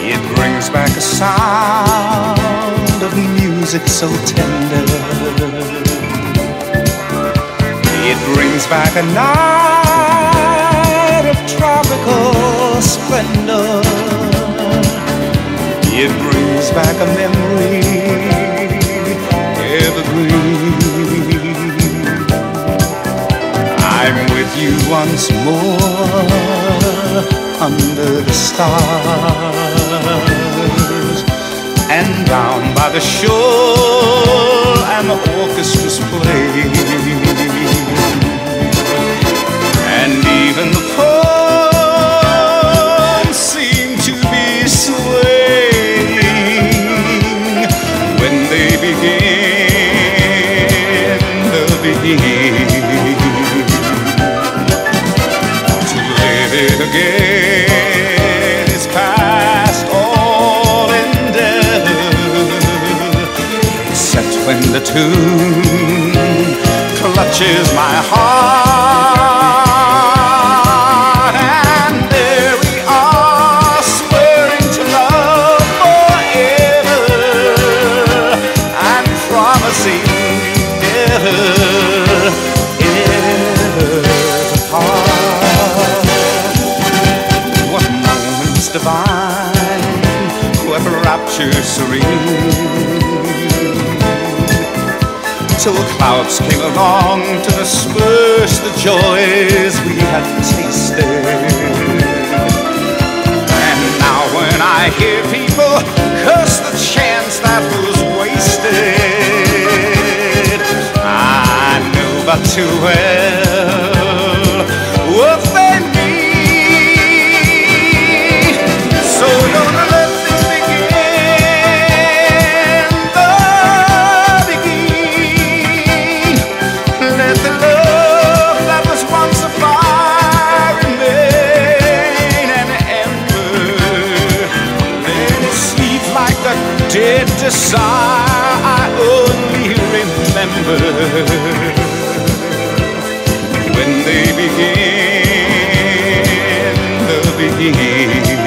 It brings back a sound of music so tender. It brings back a night of tropical splendor. It brings back a memory evergreen. I'm with you once more under the stars, and down by the shore and the orchestra's playing, and even the palms seem to be swaying when they begin the beginning. To live it again is past all endeavor, except when the tune clutches my heart, and there we are, swearing to love forever and promising never, ever to part. What moments divine, what rapture serene, till clouds came along to disperse the joys we had tasted. And now when I hear people curse the chance that was wasted, I know but too well what they mean. So don't let this begin the beginning. Let the love that was once a fire remain an ember. Let it sleep like the dead desire I only remember when they begin the beginning.